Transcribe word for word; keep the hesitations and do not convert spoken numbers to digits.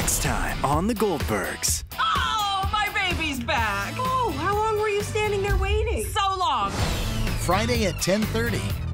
Next time on the Goldbergs. Oh, my baby's back. Oh, how long were you standing there waiting? So long. Friday at ten thirty.